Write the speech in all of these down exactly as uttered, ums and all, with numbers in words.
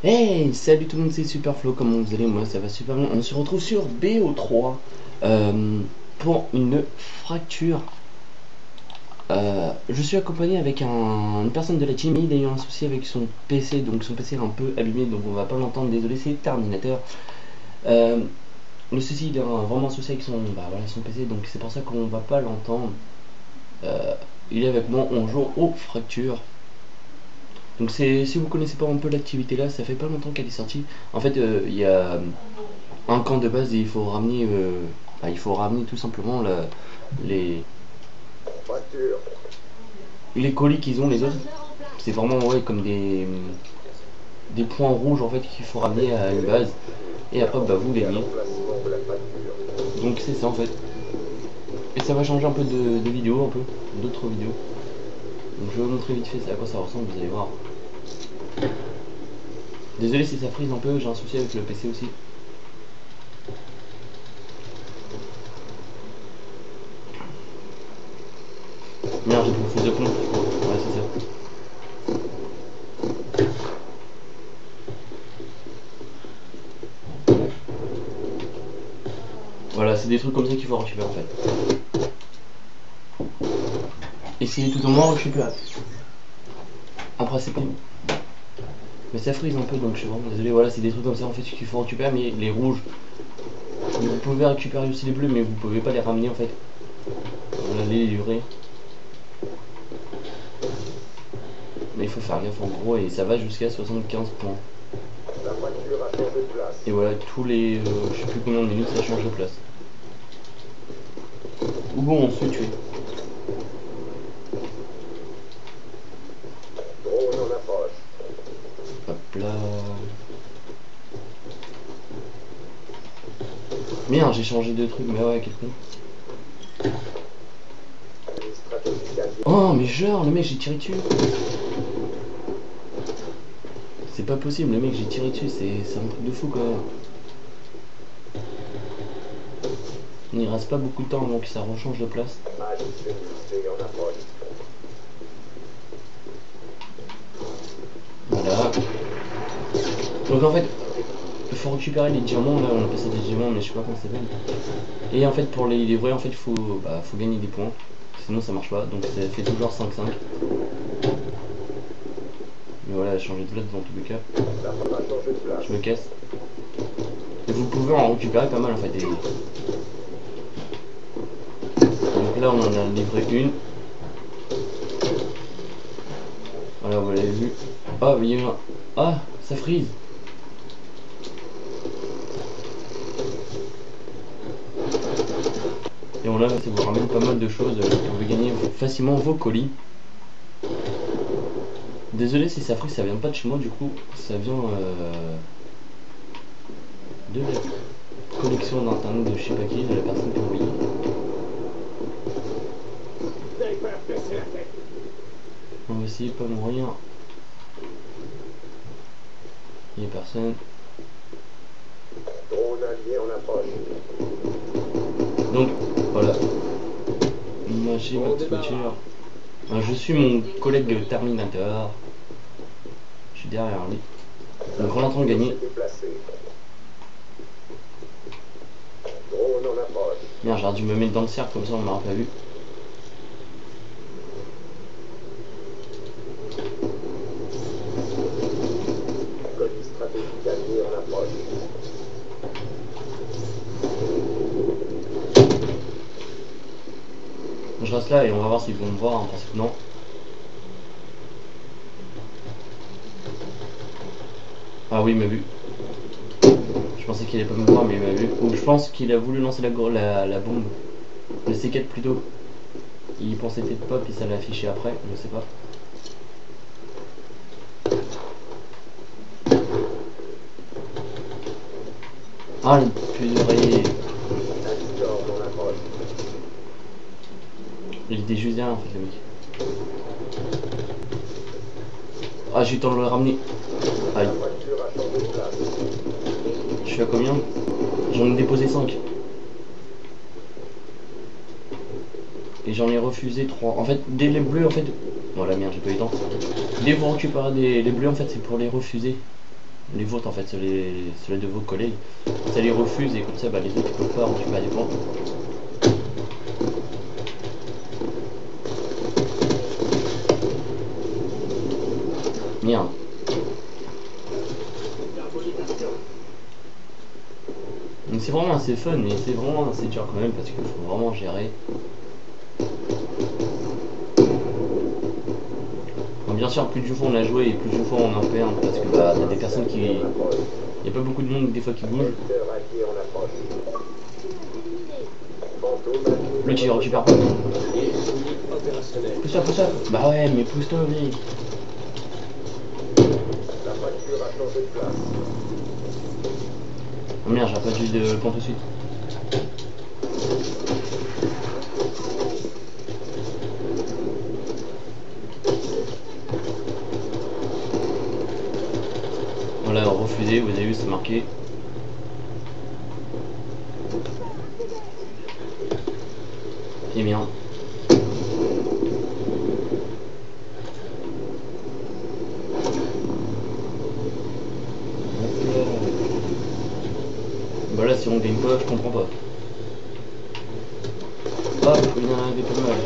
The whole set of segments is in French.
Hey, salut tout le monde, c'est Superflo, comment vous allez? Moi ça va super bien. On se retrouve sur B O trois euh, pour une fracture. Euh, je suis accompagné avec un, une personne de la team. Il a eu un souci avec son P C, donc son P C est un peu abîmé, donc on va pas l'entendre, désolé, c'est Terminator. Euh, le souci, il a vraiment un souci avec son, bah, voilà, son P C, donc c'est pour ça qu'on va pas l'entendre. Euh, il est avec moi, on joue aux fractures. Donc c'est, si vous connaissez pas un peu l'activité là, ça fait pas longtemps qu'elle est sortie. En fait, il euh, y a un camp de base et il faut ramener, euh, bah, il faut ramener tout simplement la, les, les colis qu'ils ont les autres. C'est vraiment ouais, comme des, des points rouges en fait qu'il faut ramener à une base. Et après bah, vous gagnez. Donc c'est ça en fait. Et ça va changer un peu de, de vidéos, un peu, d'autres vidéos. Donc je vais vous montrer vite fait à quoi ça ressemble, vous allez voir. Désolé si ça frise un peu, j'ai un souci avec le P C aussi. Merde, j'ai pris une fausse de plomb. Ouais, c'est ça. Voilà, c'est des trucs comme ça qu'il faut récupérer en fait. Essayez tout au moins récupérer. Après, c'est pas. Mais ça frise un peu donc je suis vraiment désolé. Voilà, c'est des trucs comme ça en fait qu'il faut récupérer, mais les rouges. Vous pouvez récupérer aussi les bleus, mais vous pouvez pas les ramener en fait. Voilà, les livrer. Mais il faut faire gaffe en gros, et ça va jusqu'à soixante-quinze points. Et voilà, tous les. Euh, je sais plus combien de minutes ça change de place. Ou bon, on se fait tuer. Hop là. Merde, j'ai changé de truc, mais ouais, quel con. Oh, mais genre, le mec, j'ai tiré dessus. C'est pas possible, le mec, j'ai tiré dessus, c'est un truc de fou quand même. Il reste pas beaucoup de temps avant que ça rechange de place. Voilà. Donc en fait, il faut récupérer les diamants, là on appelle ça des diamants mais je sais pas comment ça s'appelle. Et en fait pour les livrer en fait il faut, bah, faut gagner des points, sinon ça marche pas, donc ça fait toujours cinq cinq. Mais voilà, changer de place dans tous les cas. Je me casse. Et vous pouvez en récupérer pas mal en fait. Et... donc là on en a livré une. Voilà, vous l'avez vu. Ah, il y a eu un... Ah, ça frise. Et on là, ça vous ramène pas mal de choses. Vous pouvez gagner facilement vos colis. Désolé si ça frise, ça vient pas de chez moi, du coup, ça vient euh, de la connexion d'internet de je sais pas qui, de la personne qui a envoyé. On va essayer de pas mourir. Il y a personne. Donc voilà. Moi j'ai ma petite voiture. Je suis mon collègue Terminator. Je suis derrière lui. Donc on est en train de gagner. Merde, j'aurais dû me mettre dans le cercle comme ça on m'aurait pas vu. Je reste là et on va voir s'ils vont me voir, hein, parce que non. Ah oui, il m'a vu. Je pensais qu'il allait pas me voir, mais il m'a vu. Ou je pense qu'il a voulu lancer la, la, la bombe. Le C quatre plutôt. Il pensait peut-être pas, puis ça l'a affiché après, je sais pas. Ah, le purée. Il était juste derrière en fait, le mec. Ah, j'ai eu le temps de le ramener. Aïe. Je suis à combien? J'en ai déposé cinq. Et j'en ai refusé trois. En fait, dès les bleus, en fait... Voilà, merde, j'ai pas eu le temps. Dès que vous récupérez des, les bleus, en fait, c'est pour les refuser. Les vôtres en fait, ceux les de vos collègues. Ça les refuse et comme ça bah, les autres ils peuvent pas récupérer des points. Merde. Donc c'est vraiment assez fun mais c'est vraiment assez dur quand même parce qu'il faut vraiment gérer. Bon, bien sûr plus d'une fois on a joué et plus d'une fois on en perd parce que bah t'as des personnes qui... Il n'y a pas beaucoup de monde des fois qui bouge. Lui tu récupères pas. Pousse-toi, pousse-toi. Bah ouais mais pousse-toi mec. Oh merde, j'ai pas dû de pont tout de suite. Voilà, refusé, vous avez vu, c'est marqué. C'est bien. Bah là si on gagne pas, je comprends pas. Hop, il y en avait pas mal.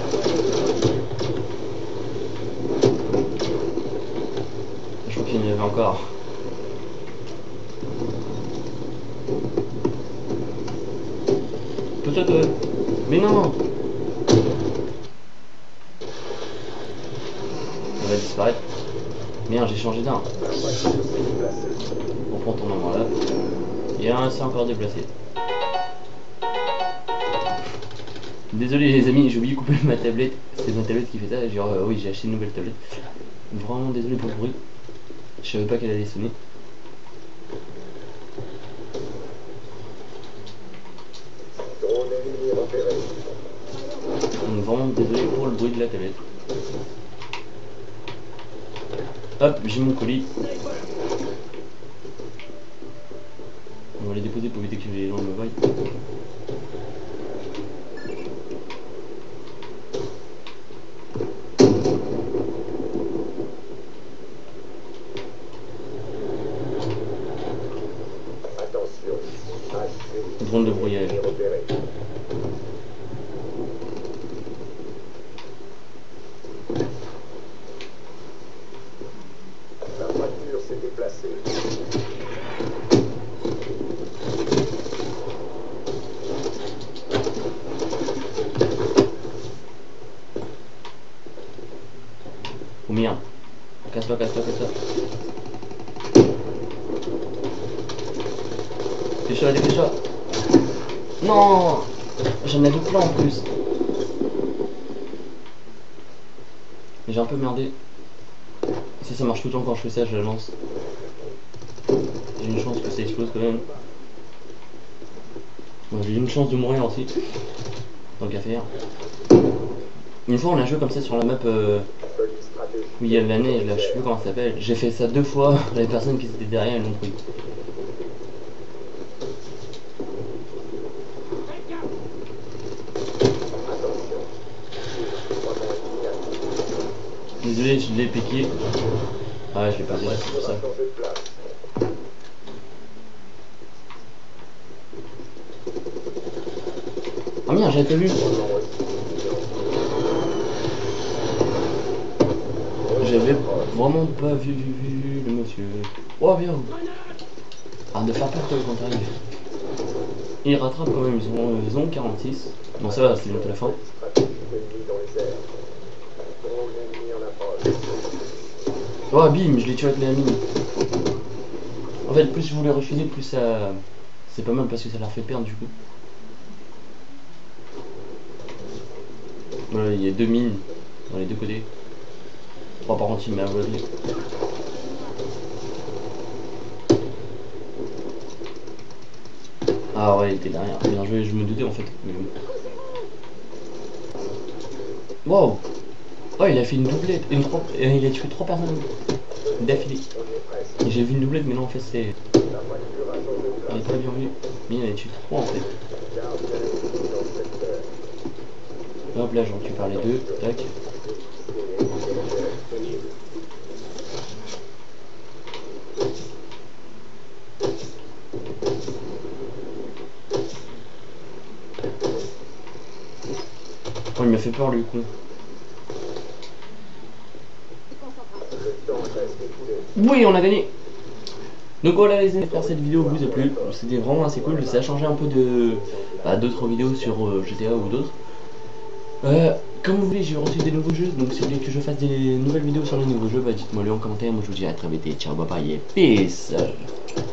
Je crois qu'il y en avait encore. Peut-être. Euh... Mais non. Il va disparaître. Merde, j'ai changé d'arme. On prend ton moment là. Et un c'est encore déplacé. Désolé les amis, j'ai oublié de couper ma tablette. C'est ma tablette qui fait ça. Genre euh, oui j'ai acheté une nouvelle tablette. Vraiment désolé pour le bruit. Je savais pas qu'elle allait sonner. Donc vraiment désolé pour le bruit de la tablette. Hop, j'ai mon colis. On va les déposer pour éviter que les gens me voient. Drone de brouillage. La voiture s'est déplacée. Oh merde. Casse-toi, casse-toi, casse-toi. Dépêche-toi, dépêche-toi. Non, j'en avais plein en plus. J'ai un peu merdé. Si ça marche tout le temps quand je fais ça, je la lance. J'ai une chance que ça explose quand même. Bon, j'ai une chance de mourir aussi. Tant qu'à faire. Une fois on a joué comme ça sur la map euh, où il y a de la neige, là je sais plus comment ça s'appelle. J'ai fait ça deux fois, les personnes qui étaient derrière elles l'ont pris. Désolé, je l'ai piqué. Ah ouais, je l'ai pas dit, c'est pour ça. Oh merde, j'avais pas vu. J'avais vraiment pas vu, vu, vu le monsieur. Oh bien. Ah, de faire peur quand t'arrives. Ils rattrapent quand même, ils ont, ils ont quarante-six. Bon ça va, c'est bientôt la fin. Oh bim, je l'ai tué avec la mine. En fait, plus vous les refusez, plus ça... C'est pas mal parce que ça leur fait perdre du coup. Voilà, il y a deux mines dans les deux côtés. Trois par contre il m'a aveuglé. Ah ouais, il était derrière. Bien joué, je me doutais en fait. Wow. Oh, il a fait une doublette. Une trois... Il a tué trois personnes d'affilée. J'ai vu une doublette, mais non, en fait, c'est. Il est très bien vu. Mais il a tué trois en fait. Hop là, j'en tue par les deux. Tac. Oh, il m'a fait peur, lui, con. Oui, on a gagné. Donc voilà les amis, j'espère que cette vidéo vous a plu. C'était vraiment assez cool. Ça a changé un peu de bah, d'autres vidéos sur euh, G T A ou d'autres. Euh, comme vous voulez, j'ai reçu des nouveaux jeux. Donc si vous voulez que je fasse des nouvelles vidéos sur les nouveaux jeux, bah dites-moi le en commentaire. Moi je vous dis à très vite et ciao, bye bye et peace.